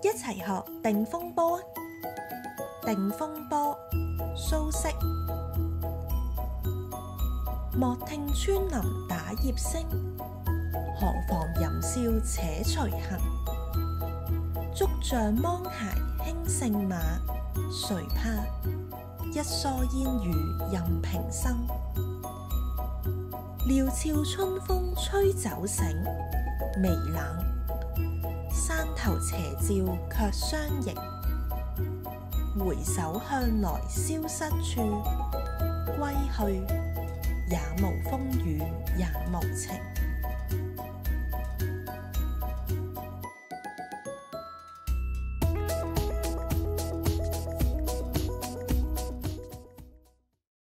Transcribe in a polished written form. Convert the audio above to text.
一齊學定風波啊！定風波，蘇軾。莫聽穿林打葉聲，何妨吟笑且隨行。竹杖芒鞋輕勝馬，誰怕一蓑煙雨任平生。料峭春風吹酒醒，微冷，山頭斜照卻相迎。回首向來蕭瑟處，歸去也無風雨也無晴。